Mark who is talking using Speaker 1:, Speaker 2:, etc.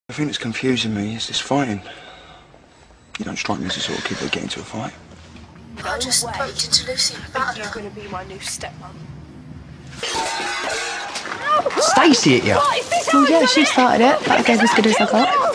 Speaker 1: The thing that's confusing me is this fighting. You don't strike me as the sort of kid that'd get into a fight.
Speaker 2: I just bumped into Lucy about
Speaker 3: You're going to be my new stepmom.
Speaker 4: Stacey at you?
Speaker 5: Well, yeah, she started it. That gave as good as I got.